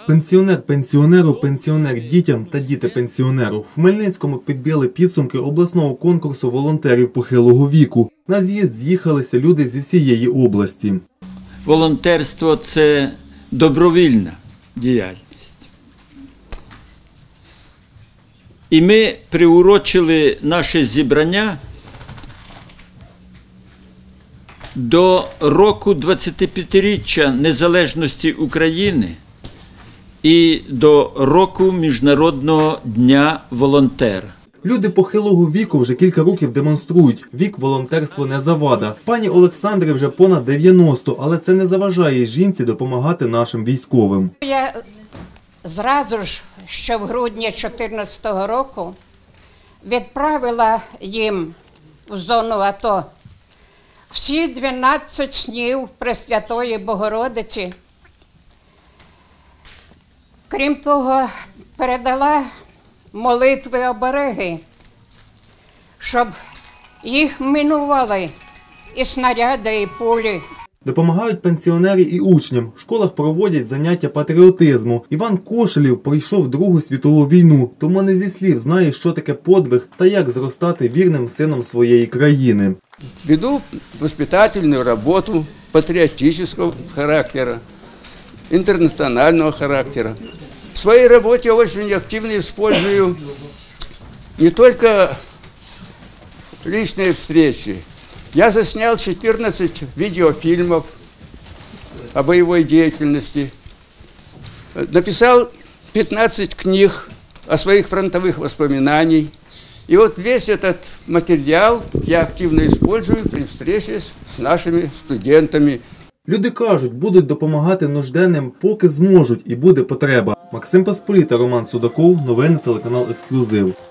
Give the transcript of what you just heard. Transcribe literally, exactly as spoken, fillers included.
Пенсіонер пенсіонеру, пенсіонер дітям та діти пенсіонеру. В Хмельницькому підбили підсумки обласного конкурсу волонтерів похилого віку. На з'їзд з'їхалися люди зі всієї області. Волонтерство – це добровільна діяльність. І ми приурочили наше зібрання до року двадцятип'ятиріччя незалежності України і до року Міжнародного дня волонтера. Люди похилого віку вже кілька років демонструють. Вік волонтерство не завада. Пані Олександрі вже понад дев'яносто, але це не заважає жінці допомагати нашим військовим. Я зразу ж, що в грудні дві тисячі чотирнадцятого року відправила їм в зону АТО всі дванадцять снів Пресвятої Богородиці. Крім того, передала молитви-обереги, щоб їх минували і снаряди, і пулі. Допомагають пенсіонери і учням. В школах проводять заняття патріотизму. Іван Кошелєв пройшов Другу світову війну, тому не зі слів знає, що таке подвиг та як зростати вірним сином своєї країни. Веду воспитательную работу патриотического характера, интернационального характера. В своей работе очень активно использую не только личные встречи. Я заснял четырнадцать видеофильмов о боевой деятельности, написал пятнадцать книг о своих фронтовых воспоминаниях. И вот весь этот материал я активно использую при встрече с нашими студентами. Люди кажуть, будуть допомагати нужденним, поки зможуть і буде потреба. Максим Пасполіта, Роман Судаков, новини телеканал «Ексклюзив».